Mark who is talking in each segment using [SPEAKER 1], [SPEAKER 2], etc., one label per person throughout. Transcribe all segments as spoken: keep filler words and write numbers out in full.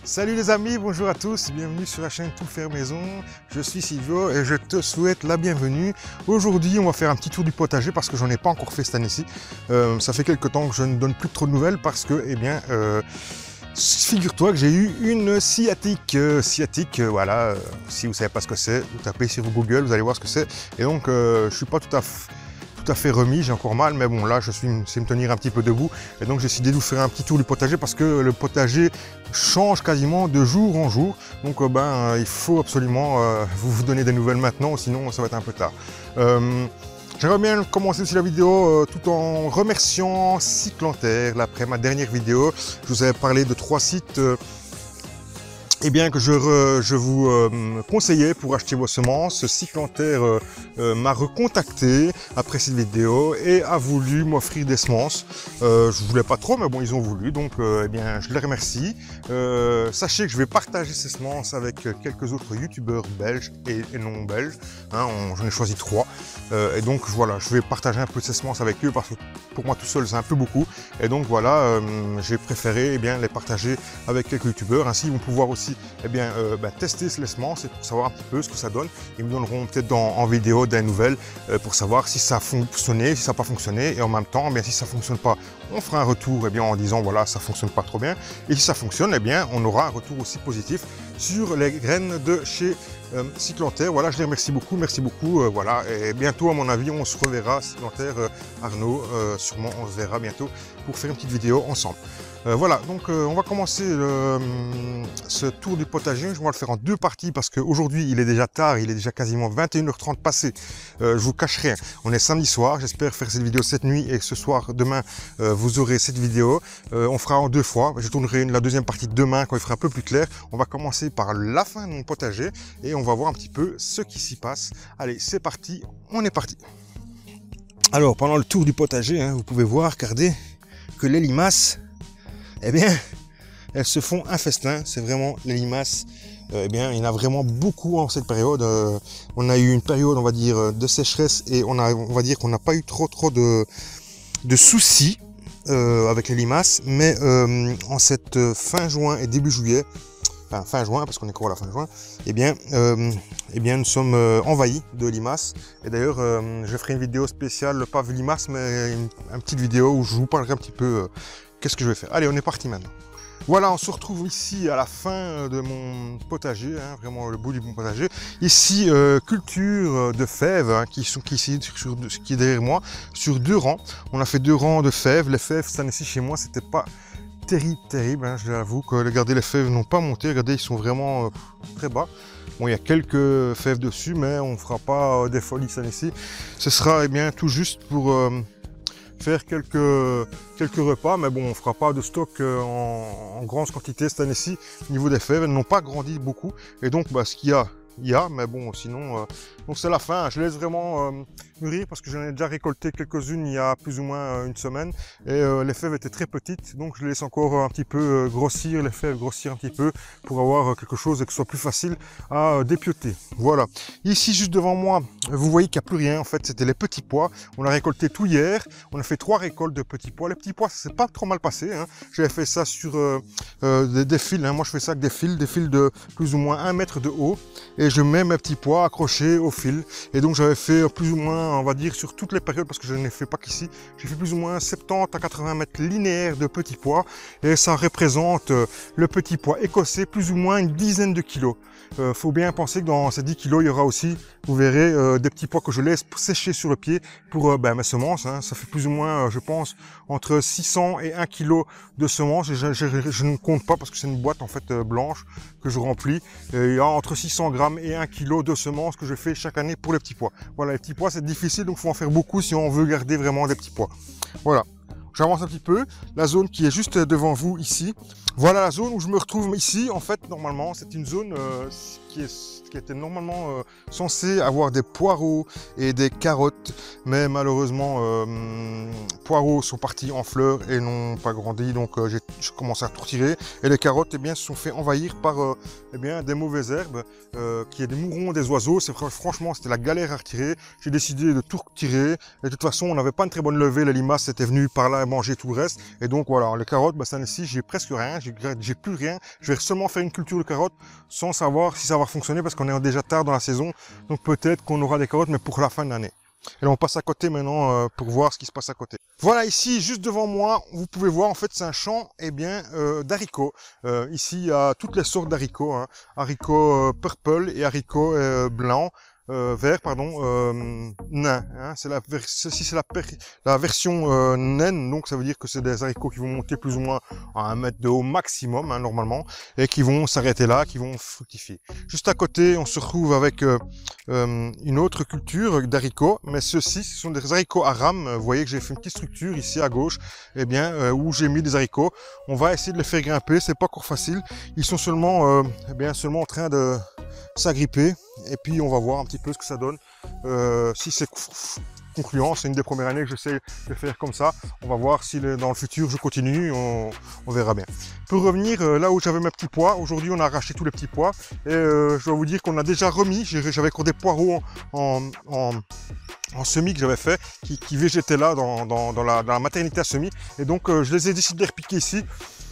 [SPEAKER 1] Salut les amis, bonjour à tous, bienvenue sur la chaîne Tout Faire Maison. Je suis Silvio et je te souhaite la bienvenue. Aujourd'hui, on va faire un petit tour du potager parce que j'en ai pas encore fait cette année-ci. Euh, ça fait quelques temps que je ne donne plus trop de nouvelles parce que, eh bien, euh, figure-toi que j'ai eu une sciatique. Euh, sciatique, euh, voilà, euh, si vous savez pas ce que c'est, vous tapez sur Google, vous allez voir ce que c'est. Et donc, euh, je suis pas tout à fait... tout à fait remis, j'ai encore mal, mais bon là je suis c'est me tenir un petit peu debout et donc j'ai décidé de vous faire un petit tour du potager parce que le potager change quasiment de jour en jour, donc euh, ben euh, il faut absolument euh, vous, vous donner des nouvelles maintenant, sinon ça va être un peu tard. Euh, J'aimerais bien commencer aussi la vidéo euh, tout en remerciant Cyclanterre. Après ma dernière vidéo, je vous avais parlé de trois sites euh, Eh bien, que je, re, je vous euh, conseillais pour acheter vos semences. Cyclanterre euh, euh, m'a recontacté après cette vidéo et a voulu m'offrir des semences. Euh, je ne voulais pas trop, mais bon, ils ont voulu, donc euh, eh bien, je les remercie. Euh, sachez que je vais partager ces semences avec quelques autres youtubeurs belges et, et non belges. Hein, J'en ai choisi trois. Euh, et donc voilà, je vais partager un peu ces semences avec eux parce que pour moi tout seul, c'est un peu beaucoup. Et donc voilà, euh, j'ai préféré eh bien, les partager avec quelques youtubeurs. Ainsi, ils vont pouvoir aussi eh bien, euh, bah, tester ces semences et pour savoir un petit peu ce que ça donne. Ils me donneront peut-être en vidéo des nouvelles euh, pour savoir si ça a fonctionné, si ça n'a pas fonctionné. Et en même temps, eh bien, si ça ne fonctionne pas, on fera un retour eh bien, en disant voilà, ça ne fonctionne pas trop bien. Et si ça fonctionne, eh bien, on aura un retour aussi positif sur les graines de chez euh, Cyclanterre. Voilà, je les remercie beaucoup, merci beaucoup. Euh, voilà, et bientôt, à mon avis, on se reverra, Cyclanterre, euh, Arnaud, euh, sûrement on se verra bientôt pour faire une petite vidéo ensemble. Euh, voilà, donc euh, on va commencer le, ce tour du potager. Je vais le faire en deux parties parce qu'aujourd'hui il est déjà tard, il est déjà quasiment vingt et une heures trente passé. Euh, je vous cache rien, on est samedi soir, j'espère faire cette vidéo cette nuit et ce soir, demain, euh, vous aurez cette vidéo. Euh, on fera en deux fois, je tournerai la deuxième partie demain quand il fera un peu plus clair. On va commencer par la fin de mon potager et on va voir un petit peu ce qui s'y passe. Allez, c'est parti, on est parti. Alors, pendant le tour du potager, hein, vous pouvez voir, regardez, que les limaces, eh bien, elles se font un festin. C'est vraiment les limaces. Euh, eh bien, il y en a vraiment beaucoup en cette période. Euh, on a eu une période, on va dire, de sécheresse et on a, on va dire qu'on n'a pas eu trop, trop de, de soucis euh, avec les limaces. Mais euh, en cette fin juin et début juillet, enfin fin juin parce qu'on est encore à la fin juin, eh bien, euh, eh bien, nous sommes euh, envahis de limaces. Et d'ailleurs, euh, je ferai une vidéo spéciale, pas limaces, mais une, une petite vidéo où je vous parlerai un petit peu. Euh, Qu'est-ce que je vais faire? Allez, on est parti maintenant. Voilà, on se retrouve ici à la fin de mon potager, hein, vraiment le bout du bon potager. Ici, euh, culture de fèves hein, qui sont qui, ici, sur, qui est derrière moi, sur deux rangs. On a fait deux rangs de fèves. Les fèves, cette année-ci chez moi, c'était pas terrible, terrible. Hein, je l'avoue que regardez, les fèves n'ont pas monté. Regardez, ils sont vraiment euh, très bas. Bon, il y a quelques fèves dessus, mais on ne fera pas euh, des folies cette année-ci. Ce sera eh bien tout juste pour euh, faire quelques, quelques repas, mais bon, on ne fera pas de stock en, en grande quantité cette année-ci. Au niveau des fèves, elles n'ont pas grandi beaucoup, et donc bah, ce qu'il y a, il y a, mais bon, sinon, euh, donc c'est la fin. Je laisse vraiment euh, mûrir parce que j'en ai déjà récolté quelques-unes il y a plus ou moins euh, une semaine, et euh, les fèves étaient très petites, donc je laisse encore un petit peu euh, grossir, les fèves grossir un petit peu pour avoir euh, quelque chose et que ce soit plus facile à euh, dépioter. Voilà. Ici, juste devant moi, vous voyez qu'il n'y a plus rien. En fait, c'était les petits pois. On a récolté tout hier. On a fait trois récoltes de petits pois. Les petits pois, ça s'est pas trop mal passé. Hein. J'avais fait ça sur euh, euh, des, des fils. Hein. Moi, je fais ça avec des fils, des fils de plus ou moins un mètre de haut. Et je mets mes petits pois accrochés au fil. Et donc, j'avais fait plus ou moins, on va dire, sur toutes les périodes, parce que je n'ai fait pas qu'ici. J'ai fait plus ou moins soixante-dix à quatre-vingts mètres linéaires de petits pois. Et ça représente euh, le petit pois écossais, plus ou moins une dizaine de kilos. Il euh, faut bien penser que dans ces dix kilos, il y aura aussi, vous verrez, euh, des petits pois que je laisse sécher sur le pied pour euh, ben, mes semences. Hein. Ça fait plus ou moins, euh, je pense, entre six cents et un kilo de semences. Et je, je, je ne compte pas parce que c'est une boîte en fait euh, blanche que je remplis. Et il y a entre six cents grammes et un kilo de semences que je fais chaque année pour les petits pois. Voilà, les petits pois, c'est difficile, donc il faut en faire beaucoup si on veut garder vraiment des petits pois. Voilà. J'avance un petit peu, la zone qui est juste devant vous ici. Voilà la zone où je me retrouve ici. En fait, normalement, c'est une zone euh, qui, est, qui était normalement euh, censée avoir des poireaux et des carottes. Mais malheureusement, euh, poireaux sont partis en fleurs et n'ont pas grandi. Donc, euh, j'ai commencé à tout retirer. Et les carottes, eh bien, se sont fait envahir par euh, eh bien, des mauvaises herbes, euh, qui est des mourons des oiseaux. C'est franchement, c'était la galère à retirer. J'ai décidé de tout retirer. Et de toute façon, on n'avait pas une très bonne levée. Les limaces étaient venues par là manger tout le reste. Et donc, voilà, les carottes, bah, cette année-ci, j'ai presque rien. j'ai plus rien. Je vais seulement faire une culture de carottes sans savoir si ça va fonctionner parce qu'on est déjà tard dans la saison. Donc peut-être qu'on aura des carottes, mais pour la fin de l'année. Et là, on passe à côté maintenant euh, pour voir ce qui se passe à côté. Voilà, ici, juste devant moi, vous pouvez voir, en fait, c'est un champ eh bien, euh, d'haricots. Euh, ici, il y a toutes les sortes d'haricots. Hein. Haricots euh, purple et haricots euh, blancs. Euh, vert, pardon, euh, nain. Hein, c'est la, ceci c'est la, la version euh, naine, donc ça veut dire que c'est des haricots qui vont monter plus ou moins à un mètre de haut maximum, hein, normalement, et qui vont s'arrêter là, qui vont fructifier. Juste à côté, on se retrouve avec euh, euh, une autre culture d'haricots, mais ceux-ci, ce sont des haricots à rames. Vous voyez que j'ai fait une petite structure ici à gauche, eh bien, euh, où j'ai mis des haricots. On va essayer de les faire grimper, c'est pas encore facile. Ils sont seulement, euh, eh bien, seulement en train de s'agripper. Et puis on va voir un petit peu ce que ça donne. Euh, si c'est concluant, c'est une des premières années que j'essaie de faire comme ça. On va voir si dans le futur je continue, on, on verra bien. Pour revenir euh, là où j'avais mes petits pois, aujourd'hui on a arraché tous les petits pois. Et euh, je dois vous dire qu'on a déjà remis, j'avais encore des poireaux en, en, en semis que j'avais fait, qui, qui végétaient là dans, dans, dans, la, dans la maternité à semis. Et donc euh, je les ai décidé de les repiquer ici,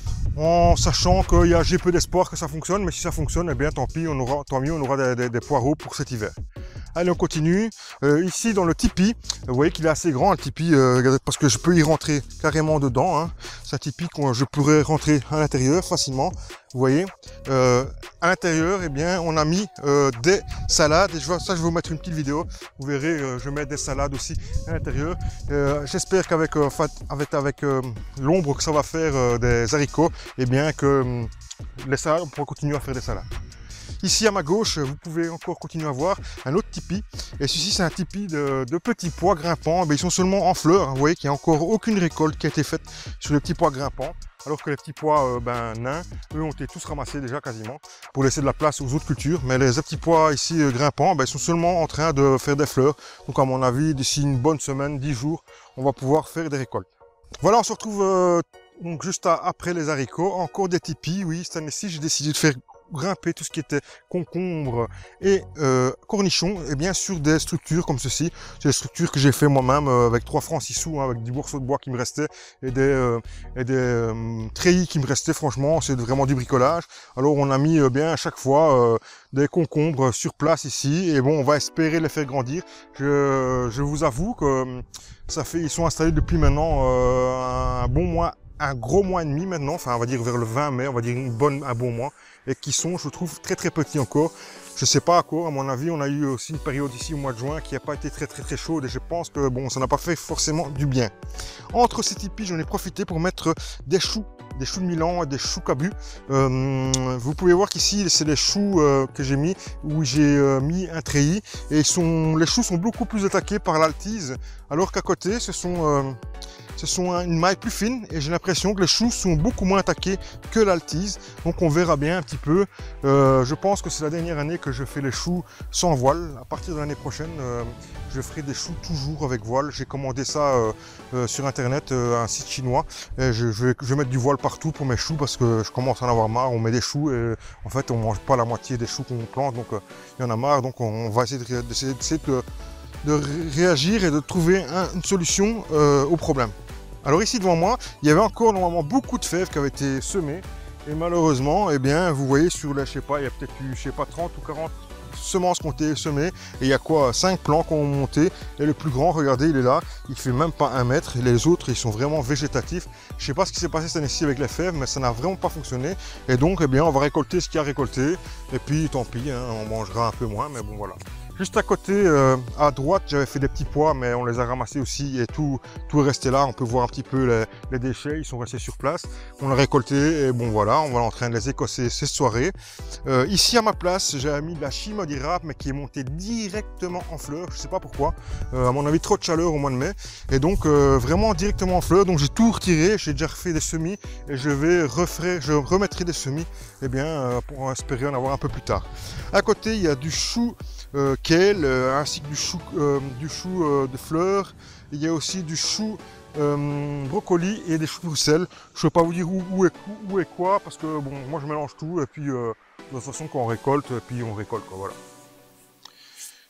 [SPEAKER 1] en sachant que j'ai peu d'espoir que ça fonctionne, mais si ça fonctionne, eh bien tant pis, on aura, tant mieux, on aura des, des, des poireaux pour cet hiver. Allez, on continue. Euh, ici, dans le tipi, vous voyez qu'il est assez grand, le tipi, euh, parce que je peux y rentrer carrément dedans. Hein. C'est un tipi que je pourrais rentrer à l'intérieur facilement. Vous voyez, euh, à l'intérieur, eh bien, on a mis euh, des salades. Et je vois, ça, je vais vous mettre une petite vidéo. Vous verrez, euh, je mets des salades aussi à l'intérieur. Euh, J'espère qu'avec euh, avec, avec euh, l'ombre que ça va faire euh, des haricots, eh bien, que euh, les salades, on pourra continuer à faire des salades. Ici à ma gauche, vous pouvez encore continuer à voir un autre tipi. Et ceci, c'est un tipi de, de petits pois grimpants. Mais ils sont seulement en fleurs. Vous voyez qu'il n'y a encore aucune récolte qui a été faite sur les petits pois grimpants. Alors que les petits pois euh, ben, nains, eux, ont été tous ramassés déjà quasiment pour laisser de la place aux autres cultures. Mais les petits pois ici euh, grimpants, ben, ils sont seulement en train de faire des fleurs. Donc à mon avis, d'ici une bonne semaine, dix jours, on va pouvoir faire des récoltes. Voilà, on se retrouve euh, donc juste à, après les haricots. Encore des tipis, oui, cette année-ci, j'ai décidé de faire grimper tout ce qui était concombre et euh, cornichons, et bien sur des structures comme ceci. C'est des structures que j'ai fait moi-même euh, avec trois francs six sous, hein, avec dix morceaux de bois qui me restaient et des, euh, et des euh, treillis qui me restaient. Franchement, c'est vraiment du bricolage. Alors on a mis euh, bien à chaque fois euh, des concombres sur place ici, et bon, on va espérer les faire grandir. Je, je vous avoue que ça fait, ils sont installés depuis maintenant euh, un bon mois, un gros mois et demi maintenant, enfin on va dire vers le vingt mai, on va dire une bonne, un bon mois, et qui sont, je trouve, très très petits encore. Je sais pas encore, à mon avis, on a eu aussi une période ici au mois de juin qui n'a pas été très très très chaude, et je pense que bon, ça n'a pas fait forcément du bien. Entre ces tipis, j'en ai profité pour mettre des choux, des choux de Milan et des choux cabus. Euh, vous pouvez voir qu'ici, c'est les choux euh, que j'ai mis, où j'ai euh, mis un treillis, et ils sont, les choux sont beaucoup plus attaqués par l'altise, alors qu'à côté, ce sont... Euh, Ce sont une maille plus fine, et j'ai l'impression que les choux sont beaucoup moins attaqués que l'altise. Donc on verra bien un petit peu. Euh, je pense que c'est la dernière année que je fais les choux sans voile. À partir de l'année prochaine, euh, je ferai des choux toujours avec voile. J'ai commandé ça euh, euh, sur internet, euh, un site chinois. Et je, je, vais, je vais mettre du voile partout pour mes choux parce que je commence à en avoir marre. On met des choux et en fait on ne mange pas la moitié des choux qu'on plante. Donc euh, il y en a marre. Donc on, on va essayer de, d'essayer de, de réagir et de trouver un, une solution euh, au problème. Alors ici devant moi, il y avait encore normalement beaucoup de fèves qui avaient été semées, et malheureusement, eh bien, vous voyez sur la, je sais pas, il y a peut-être eu, je sais pas, trente ou quarante semences qui ont été semées, et il y a quoi, cinq plants qui ont monté, et le plus grand, regardez, il est là, il fait même pas un mètre, et les autres, ils sont vraiment végétatifs. Je sais pas ce qui s'est passé cette année-ci avec les fèves, mais ça n'a vraiment pas fonctionné, et donc, eh bien, on va récolter ce qu'il y a récolté, et puis tant pis, hein, on mangera un peu moins, mais bon, voilà. Juste à côté, euh, à droite, j'avais fait des petits pois, mais on les a ramassés aussi et tout, tout est resté là. On peut voir un petit peu les, les déchets, ils sont restés sur place. On l'a récolté et bon voilà, on va en train de les écosser cette soirée. Euh, ici à ma place, j'ai mis de la chimie d'érable, mais qui est montée directement en fleurs. Je ne sais pas pourquoi. Euh, à mon avis, trop de chaleur au mois de mai. Et donc euh, vraiment directement en fleurs. Donc j'ai tout retiré, j'ai déjà refait des semis et je vais refaire, je remettrai des semis, eh bien, euh, pour espérer en avoir un peu plus tard. À côté, il y a du chou. Euh, kale, euh, ainsi que du chou, euh, du chou euh, de fleurs. Il y a aussi du chou euh, brocoli et des choux de Bruxelles. Je ne peux pas vous dire où, où, est, où est quoi, parce que bon, moi je mélange tout, et puis euh, de toute façon quand on récolte, puis on récolte quoi, voilà.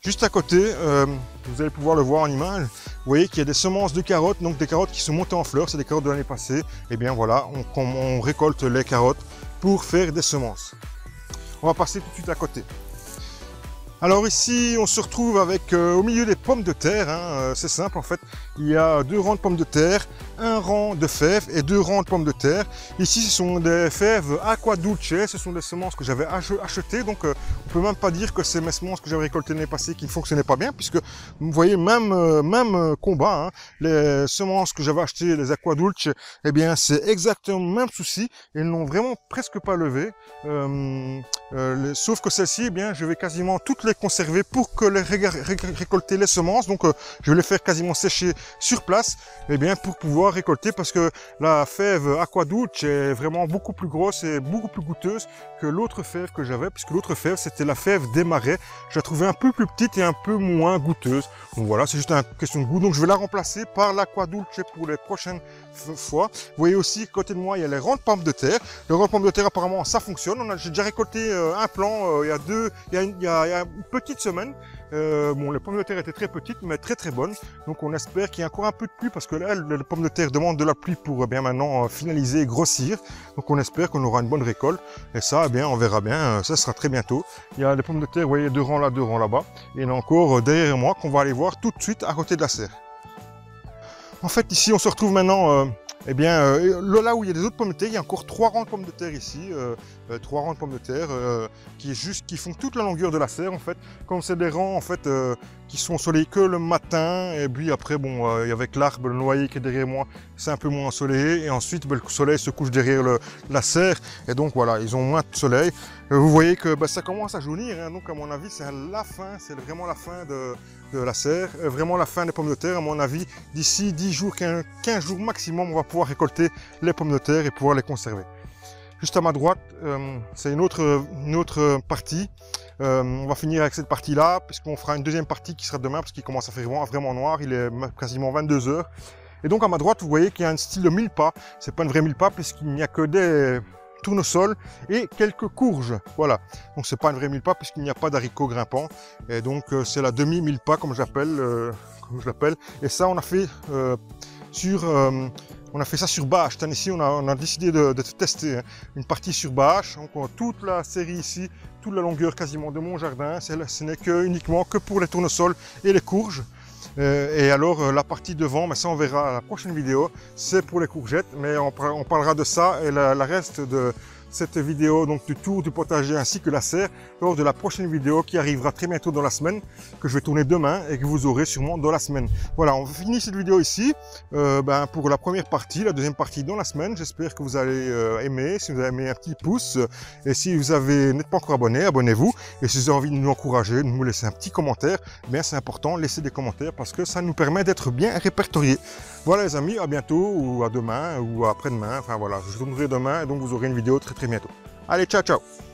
[SPEAKER 1] Juste à côté, euh, vous allez pouvoir le voir en image, vous voyez qu'il y a des semences de carottes, donc des carottes qui sont montées en fleurs, c'est des carottes de l'année passée. Et bien voilà, on, on récolte les carottes pour faire des semences. On va passer tout de suite à côté. Alors ici, on se retrouve avec euh, au milieu des pommes de terre, hein, euh, c'est simple en fait, il y a deux rangs de pommes de terre, un rang de fèves et deux rangs de pommes de terre. Ici, ce sont des fèves Aqua Dulce, ce sont des semences que j'avais achetées, donc euh, on peut même pas dire que c'est mes semences que j'avais récoltées l'année passée qui ne fonctionnaient pas bien, puisque vous voyez, même, euh, même combat, hein, les semences que j'avais achetées, les Aqua Dulce, eh bien c'est exactement le même souci, elles n'ont vraiment presque pas levé, euh, euh, les, sauf que celles-ci, eh bien je vais quasiment toutes les conserver pour que les ré ré récolter les semences, donc euh, je vais les faire quasiment sécher sur place, et eh bien pour pouvoir récolter, parce que la fève Aqua Dulce est vraiment beaucoup plus grosse et beaucoup plus goûteuse que l'autre fève que j'avais, puisque l'autre fève c'était la fève des marais, je la trouvais un peu plus petite et un peu moins goûteuse. Donc voilà, c'est juste une question de goût, donc je vais la remplacer par l'Aqua Dulce pour les prochaines fois. Vous voyez aussi, à côté de moi, il y a les rangs de pommes de terre. Le rang de pommes de terre, apparemment, ça fonctionne. J'ai déjà récolté euh, un plant euh, il y a deux, il y a une, il y a, il y a une petite semaine. Euh, bon, les pommes de terre étaient très petites, mais très très bonnes. Donc on espère qu'il y a encore un peu de pluie, parce que là, les pommes de terre demandent de la pluie pour eh bien maintenant euh, finaliser et grossir. Donc on espère qu'on aura une bonne récolte. Et ça, eh bien, on verra bien. Euh, ça sera très bientôt. Il y a les pommes de terre, vous voyez, deux rangs là, deux rangs là-bas. Et il y en a encore euh, derrière moi qu'on va aller voir tout de suite à côté de la serre. En fait, ici, on se retrouve maintenant, euh, eh bien, euh, là où il y a des autres pommes de terre, il y a encore trois rangs de pommes de terre ici, euh, euh, trois rangs de pommes de terre euh, qui, est juste, qui font toute la longueur de la serre, en fait. Comme c'est des rangs, en fait, euh, qui sont ensoleillés que le matin, et puis après, bon, euh, avec l'arbre, le noyer qui est derrière moi, c'est un peu moins ensoleillé, et ensuite, ben, le soleil se couche derrière le, la serre, et donc voilà, ils ont moins de soleil. Euh, vous voyez que ben, ça commence à jaunir, hein, donc à mon avis, c'est la fin, c'est vraiment la fin de... de la serre, euh, vraiment la fin des pommes de terre. À mon avis, d'ici dix jours, quinze jours maximum, on va pouvoir récolter les pommes de terre et pouvoir les conserver. Juste à ma droite, euh, c'est une autre, une autre partie. Euh, on va finir avec cette partie-là, puisqu'on fera une deuxième partie qui sera demain, parce qu'il commence à faire vraiment, vraiment noir, il est quasiment vingt-deux heures. Et donc à ma droite, vous voyez qu'il y a un style de mille pas. C'est pas une vraie mille pas, puisqu'il n'y a que des tournesol et quelques courges, voilà. Donc c'est pas une vraie mille pas puisqu'il n'y a pas d'haricots grimpants, et donc euh, c'est la demi mille pas comme j'appelle, euh, comme je l'appelle. Et ça on a fait euh, sur, euh, on a fait ça sur bâche. Ici on a, on a décidé de, de tester hein, une partie sur bâche. Donc on a toute la série ici, toute la longueur quasiment de mon jardin. Ce n'est que uniquement que pour les tournesols et les courges. Euh, et alors euh, la partie devant, mais ça on verra à la prochaine vidéo, c'est pour les courgettes, mais on, on parlera de ça et la, la reste de cette vidéo, donc du tour du potager ainsi que la serre, lors de la prochaine vidéo qui arrivera très bientôt dans la semaine, que je vais tourner demain et que vous aurez sûrement dans la semaine. Voilà, on finit cette vidéo ici euh, ben, pour la première partie, la deuxième partie dans la semaine. J'espère que vous allez euh, aimer. Si vous avez aimé, un petit pouce, et si vous avez n'êtes pas encore abonné, abonnez-vous, et si vous avez envie de nous encourager, de nous laisser un petit commentaire, bien c'est important, laissez des commentaires parce que ça nous permet d'être bien répertoriés. Voilà les amis, à bientôt, ou à demain, ou à après-demain, enfin voilà, je tournerai demain, et donc vous aurez une vidéo très très bientôt. Allez, ciao ciao.